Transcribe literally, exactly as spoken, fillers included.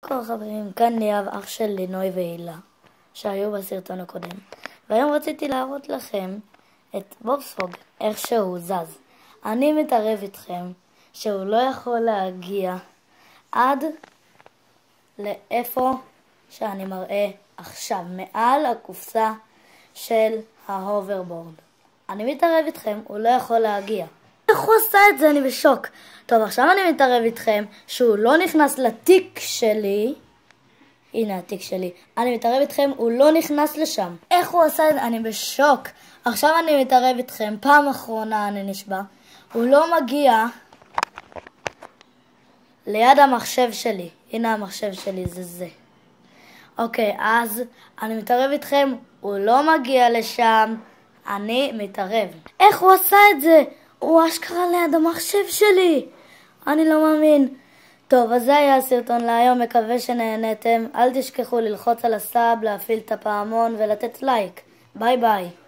כל חברים, כאן ניאב, אח של לינוי והילה, שהיו בסרטון הקודם. והיום רציתי להראות לכם את בובספוג, איך שהוא זז. אני מתערב איתכם שהוא לא יכול להגיע עד לאיפה שאני מראה עכשיו, מעל הקופסה של ההוברבורד. אני מתערב איתכם, הוא לא יכול להגיע. איך הוא עשה את זה? אני בשוק. טוב, עכשיו אני מתערב איתכם שהוא לא נכנס לתיק שלי. הנה התיק שלי. אני מתערב איתכם, הוא לא נכנס לשם. איך הוא עשה את זה? אני בשוק. עכשיו אני מתערב איתכם, פעם אחרונה אני נשבע. הוא לא מגיע ליד המחשב שלי. הנה המחשב שלי, זה זה. אוקיי, אז אני מתערב איתכם, הוא לא מגיע לשם. אני מתערב. איך הוא עשה את זה? הוא אשכרה ליד המחשב שלי. אני לא מאמין. טוב, אז זה היה הסרטון להיום. מקווה שנהנתם. אל תשכחו ללחוץ על הסאב, להפעיל את הפעמון ולתת לייק. ביי ביי.